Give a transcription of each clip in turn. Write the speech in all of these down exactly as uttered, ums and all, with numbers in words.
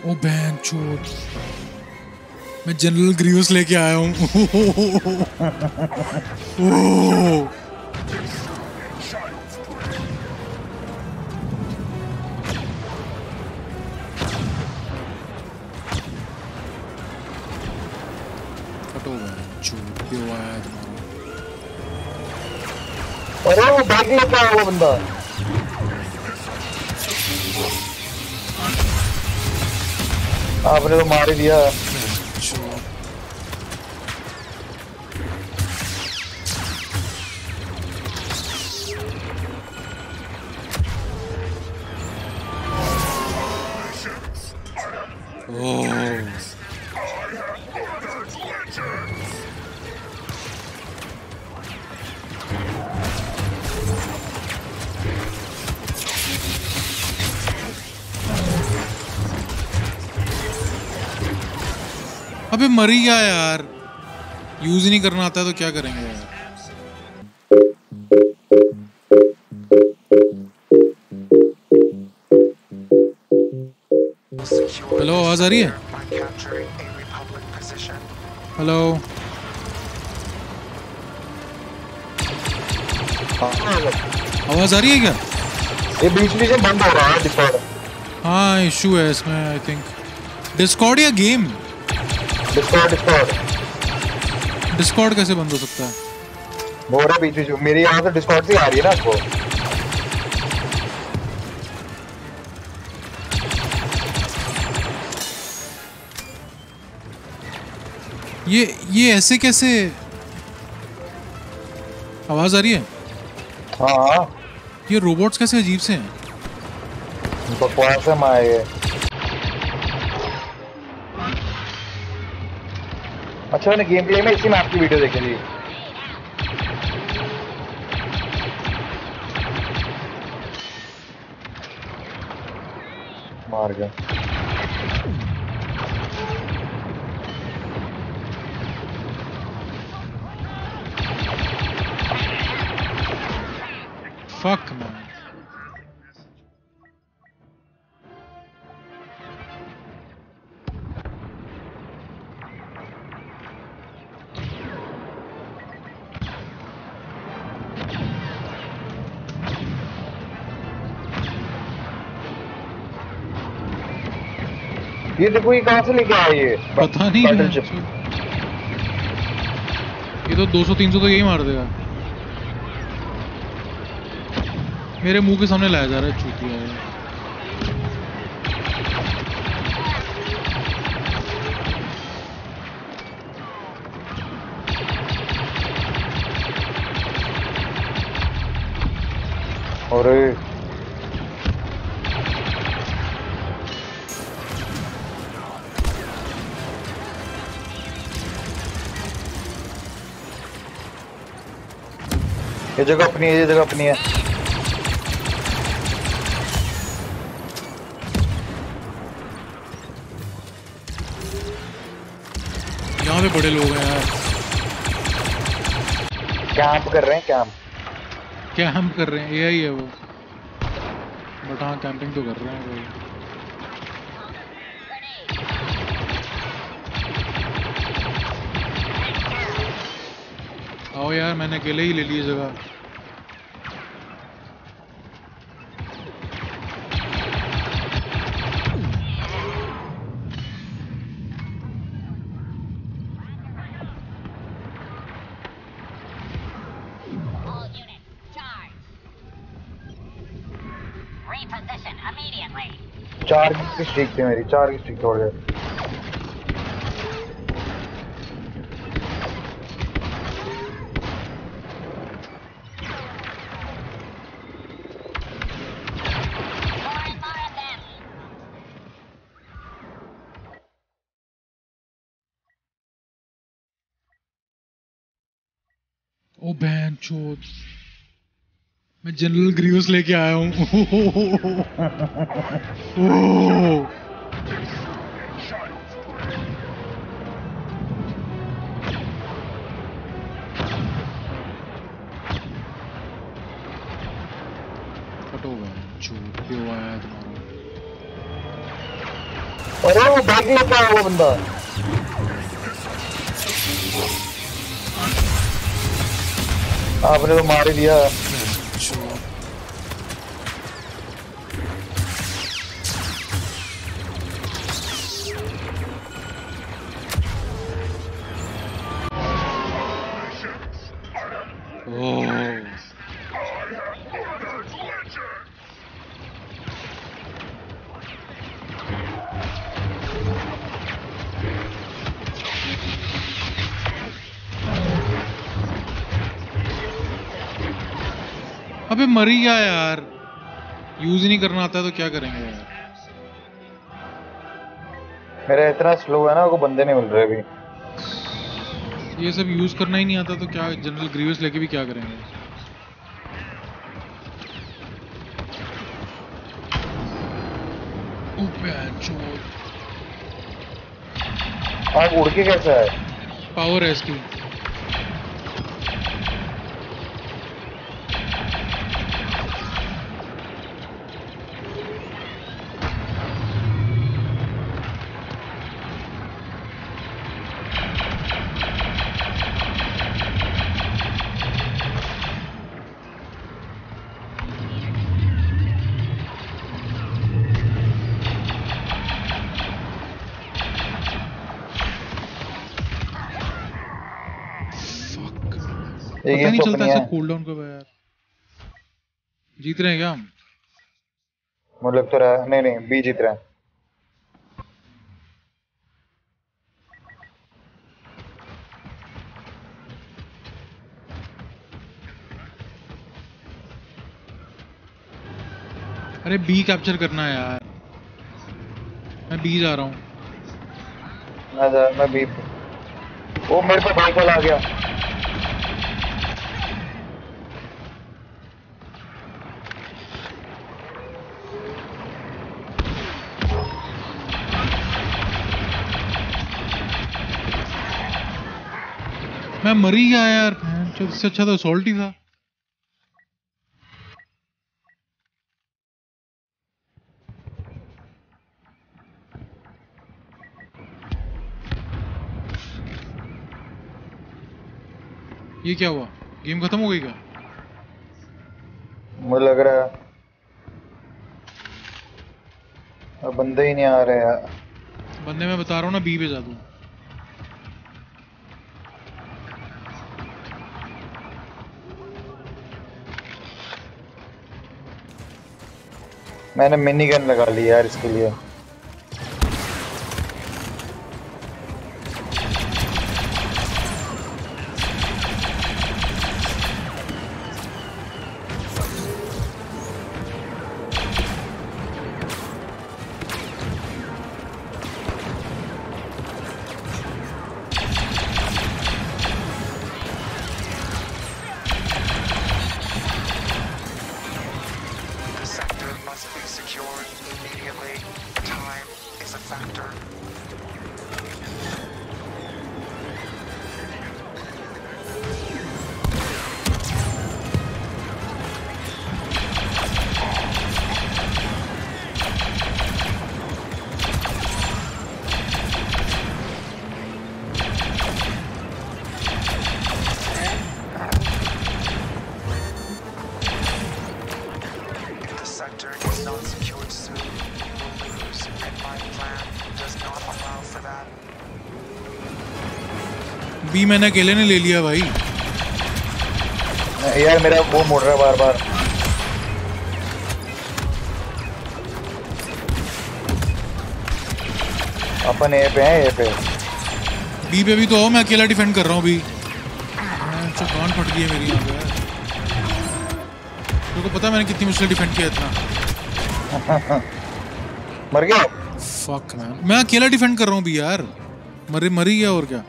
ओ बहन चोद, मैं जनरल ग्रीवस लेके आया हूँ। फटो बहन चोद, क्यों आया तुम्हारा? अरे वो बैग लेके आया वो बंदा। आपने तो मार ही दिया। अबे मरी गया यार, यूज ही नहीं करना आता है तो क्या करेंगे यार। हेलो, आवाज आ रही है? हेलो, आवाज आ रही है क्या? ये बीच बीच में बंद हो रहा है डिस्कॉर्ड। हाँ इशू है इसमें आई थिंक। डिस्कॉर्ड या गेम? डिस्कॉर्ड डिस्कॉर्ड डिस्कॉर्ड कैसे बंद हो सकता है? हो रहा बीच बीच में, मेरी यहाँ से डिस्कॉर्ड से आ रही है ना आपको। ये ये ऐसे कैसे आवाज आ रही है? हाँ ये रोबोट्स कैसे अजीब से हैं? बकवास है माँ ये। अच्छा मैंने गेम प्ले में इसी मैप की वीडियो देखी थी। मार गया। Fuck man. ये देखो ये कहाँ से लेके आया ये? पता नहीं है। ये तो दो सौ तीन सौ तो यही मार देगा। मेरे मुंह के सामने लाया जा रहा है चूतिया है। अरे ये जगह अपनी है, ये जगह अपनी है। यहाँ पे बड़े लोग हैं यार। कैंप कर रहे हैं, कैंप कैंप कर रहे हैं, एआई है वो। बट हाँ कैंपिंग तो कर रहे हैं भाई। आओ यार, मैंने अकेले ही ले ली जगह। चार की स्ट्रीक थी मेरी, चार की स्ट्रीक तोड़ गए। ओ बहन चोद, मैं जनरल ग्रीवस लेके आया हूँ। फटो बहन चोद, क्यों आया तुम्हारा? अरे वो बाइक लेके आया वो बंदा। आपने तो मार ही दिया। अबे मर ही गया यार, यूज ही नहीं करना आता तो क्या करेंगे यार। मेरा इतना स्लो है ना, वो बंदे नहीं मिल रहे अभी। ये सब यूज करना ही नहीं आता तो क्या, जनरल ग्रीवस लेके भी क्या करेंगे। आप उड़ के कैसा है? पावर है इसकी। पता नहीं चलता ऐसा कूल डाउन कब है यार। जीत रहे हैं क्या हम? मुझे लग तो रहा है, नहीं नहीं बी जीत रहे हैं। अरे बी कैप्चर करना है यार, मैं बी जा रहा हूँ। मैं जा, मैं बी। वो मेरे पे बाइक वाला आ गया। मैं मर ही गया यार, इससे अच्छा तो असॉल्ट ही था। ये क्या हुआ, गेम खत्म हो गई क्या? मुझे लग रहा है अब बंदे ही नहीं आ रहे यार। बंदे मैं बता रहा हूँ ना, बी पे जा दूँ। मैंने मिनी गन लगा ली यार इसके लिए। बी मैंने अकेले ने ले लिया भाई। यार मेरा वो मुड़ रहा है बार बार। अपन ए पे हैं, ए पे। बी पे भी तो हो, मैं अकेला डिफेंड कर रहा हूँ अभी। अच्छा कान फट गई है मेरी यहाँ पे यार। तो पता है मैंने कितनी मुश्किल डिफेंड किया इतना। मर गया। फक मैन, मैं अकेला डिफेंड कर रहा हूँ भी यार। मर मर ही गया और क्या।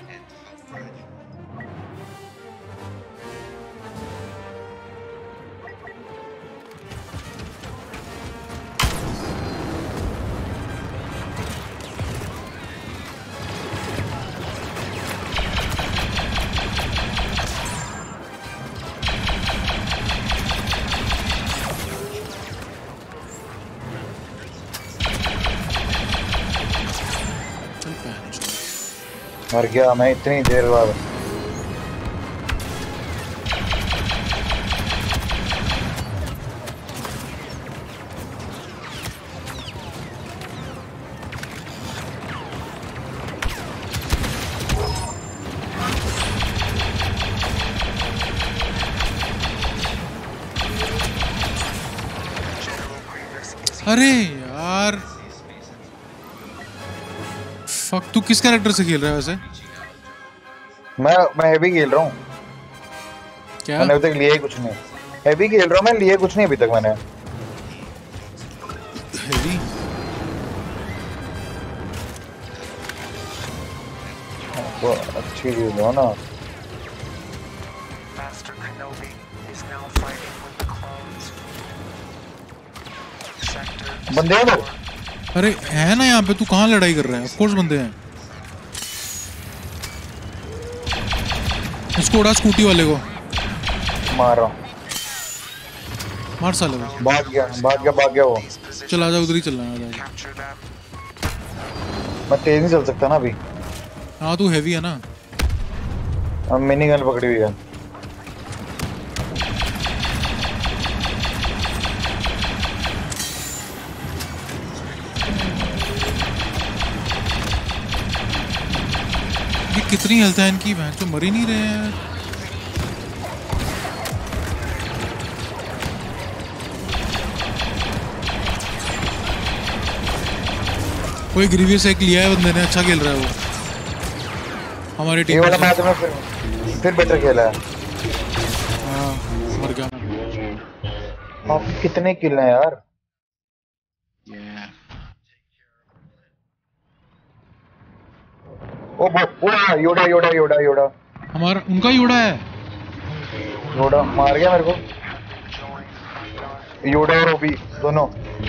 मर गया मैं इतनी देर बाद। अरे यार फक, तू किस कैरेक्टर से खेल रहा है वैसे? मैं मैं हेवी खेल रहा हूँ। क्या? मैंने अभी तक लिया ही कुछ नहीं। हेवी खेल रहा हूँ मैं, लिया कुछ नहीं अभी तक मैंने। हेवी? वो अच्छी चीज हो ना। बंदे हैं वो। अरे है ना यहाँ पे, तू कहाँ लड़ाई कर रहा है? ऑफ कोर्स बंदे हैं। इसको उड़ा, स्कूटी वाले को मार रहा हूँ। मार साले को। भाग गया भाग गया भाग गया वो। चला जा, उधर ही चलना है। मैं तेज नहीं चल सकता ना अभी। हाँ तू हैवी है ना। अब मिनी गन पकड़ी हुई है। ये कितनी हेल्थ है इनकी? भैंस तो मर ही नहीं रहे हैं। कोई ग्रीवियस एक लिया है बंदे ने, अच्छा खेल रहा है वो हमारी ये टीम वाला में। मैच में फिर फिर बेटर खेला है। हाँ मर गया मैं। आप कितने किल हैं यार? Yeah. ओ वो वो योडा योडा योडा योडा हमारा उनका ही उड़ा है। योडा मार गया मेरे को। योडा और ओबी दोनों।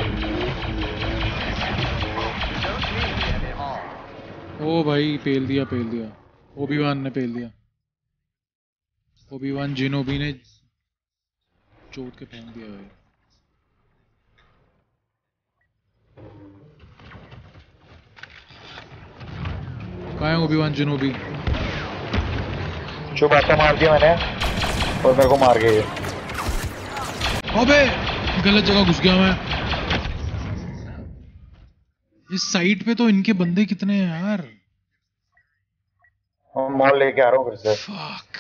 ओ भाई पेल दिया पेल दिया। ओबी वान ने पेल दिया। ओबी वान जिनोबी ने चोट के फेंक दिया भाई। कहाँ है ओबी वान जिनोबी? चुबाता मार दिया मैंने और मेरे को मार गए। अबे गलत जगह घुस गया मैं। इस साइड पे तो इनके बंदे कितने हैं यार। मॉल लेके आ रहा हूँ फिर से। फक,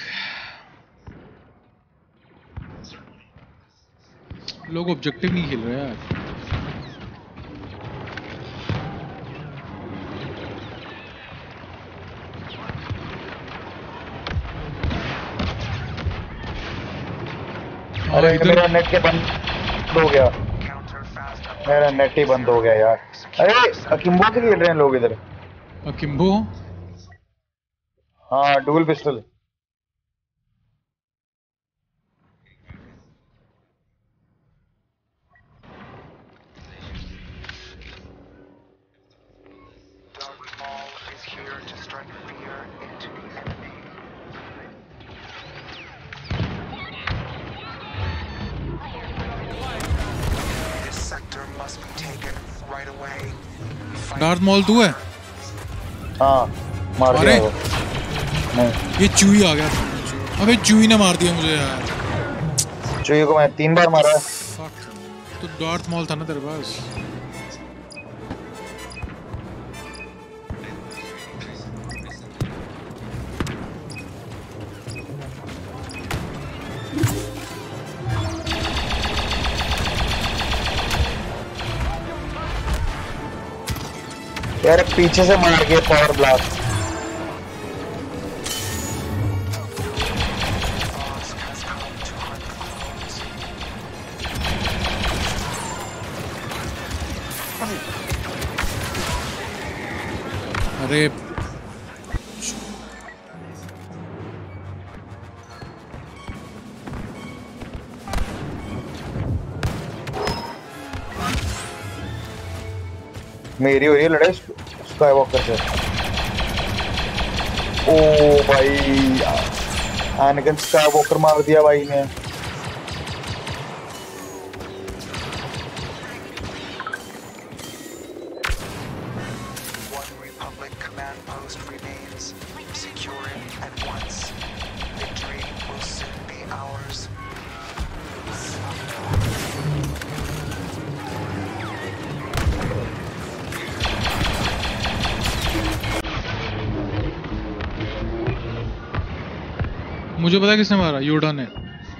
लोग ऑब्जेक्टिव नहीं खेल रहे यार। अरे मेरा नेट के बंद हो गया। मेरा नेट ही बंद हो गया यार। अरे अकिम्बो से खेल रहे हैं लोग इधर। अकिम्बो? हाँ डुअल पिस्टल। डार्थ मॉल तू है? हाँ मार अरे दिया वो। नहीं ये चूही आ गया। अबे चूही ने मार दिया मुझे यार। चूहे को मैं तीन बार मारा। फक, तो डार्थ मॉल था ना तेरे पास। यार पीछे से मार के पावर ब्लास्ट। अरे मेरी हो रही है लड़ाई स्काई वॉकर से। ओ भाई एनाकिन स्काई वॉकर मार दिया भाई ने। मुझे पता है किसने मारा, योडा ने।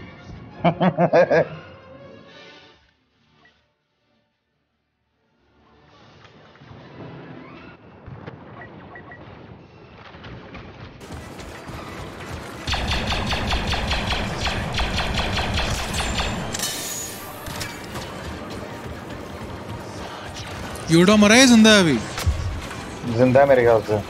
योडा मरा है, जिंदा है अभी? जिंदा है मेरे ख्याल से।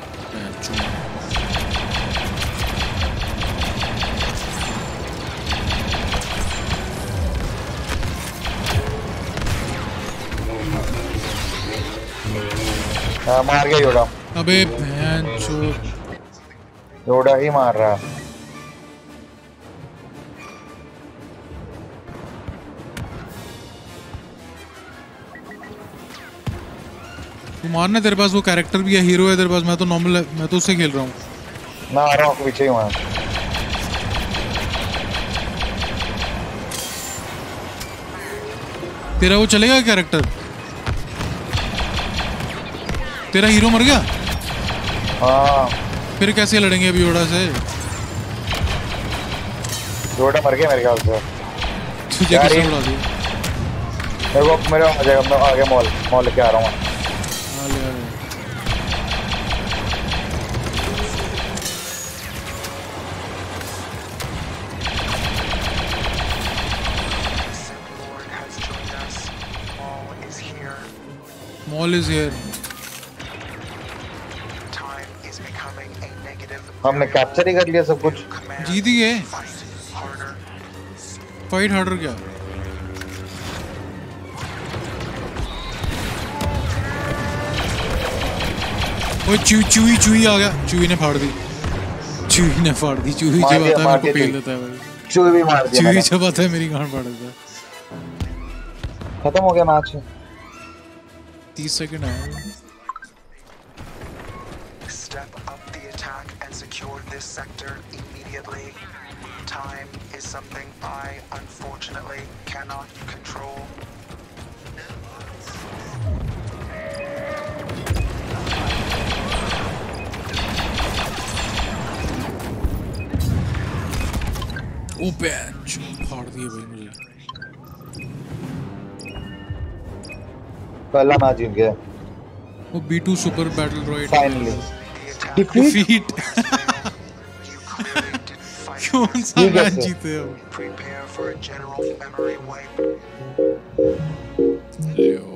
हाँ, मार गया योडा। अबे भैंचो, योडा ही मार रहा। तू मारना, तेरे पास वो कैरेक्टर भी है, हीरो है तेरे पास। मैं तो नॉर्मल है, मैं तो उससे खेल रहा हूँ। मैं आ रहा हूँ पीछे ही वहाँ। तेरा वो चलेगा कैरेक्टर? तेरा हीरो मर गया? हाँ। फिर कैसे लड़ेंगे अभी योडा से? योडा मर गया मेरे ख्याल से। तुझे किसने उड़ा दिया? मेरे को मेरा आ जाएगा, मैं आगे मॉल मॉल लेके आ रहा हूँ। हाँ ले आ रहे। Mall is here. हमने कैप्चर ही कर लिया सब कुछ। जीत ही गए। फाइट हार्डर क्या? वो चू चूही चूही आ गया। चूही ने फाड़ दी। चूही ने फाड़ दी। चूही जब आता है मेरे को पेल देता है भाई। चूही भी मार दिया। चूही जब आता है मेरी गांड फाड़ देता है। खत्म हो गया मैच। तीस सेकंड है। Step up the attack and secure this sector immediately. Time is something I unfortunately cannot control. ओ बेंच फाड़ दिए भाई मुझे। पहला मैच जीत गया। वो B two super battle royale finally defeat. कौन सा मैच जीते हो? Prepare for a general memory wipe. ले